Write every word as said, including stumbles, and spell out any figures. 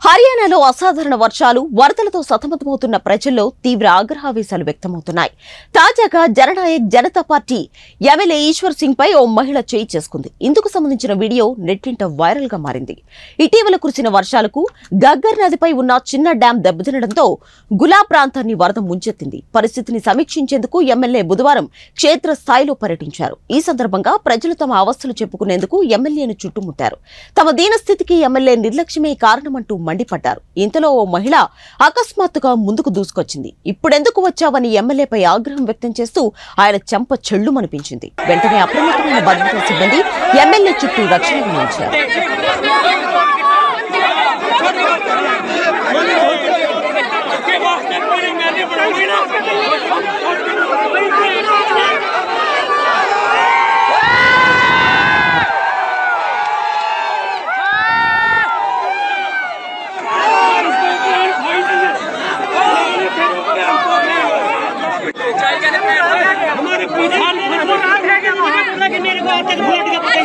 హర్యానాలో అసాధారణ వర్షాలు వరదలతో సతమతమవుతున్న ప్రజల్లో తీవ్ర ఆగ్రహావేశాలు వ్యక్తమవుతున్నాయి. తాజాగా జననాయక్ జనతా పార్టీ ఎమ్మెల్యే ఈశ్వర్ సింగ్ పై ఓ మహిళ చేయి చేసుకుంది. ఇందుకు సంబంధించిన వీడియో నెట్టింట వైరల్ గా మారింది. ఇటీవల కురిసిన వర్షాలకు గగ్గర్ నదిపై ఉన్న చిన్న డ్యాం దెబ్బతినడంతో గులా ప్రాంతాన్ని వరద ముంచెత్తింది. పరిస్థితిని సమీక్షించేందుకు ఎమ్మెల్యే బుధవారం క్షేత్ర స్థాయిలో పర్యటించారు. ఈ సందర్భంగా ప్రజలు తమ అవస్థలు చెప్పుకునేందుకు ఎమ్మెల్యేను చుట్టుముట్టారు. తమ దీనస్థితికి ఎమ్మెల్యే నిర్లక్ష్యమే కారణమంటూ మండిపడ్డారు. ఇంతలో ఓ మహిళ అకస్మాత్తుగా ముందుకు దూసుకొచ్చింది. ఇప్పుడెందుకు వచ్చావని ఎమ్మెల్యేపై ఆగ్రహం వ్యక్తం చేస్తూ ఆయన చెంప చెళ్లుమనిపించింది. వెంటనే అప్రమత్తమైన భద్రతా సిబ్బంది ఎమ్మెల్యే చుట్టూ రక్షణకు నిలిచారు. हमारे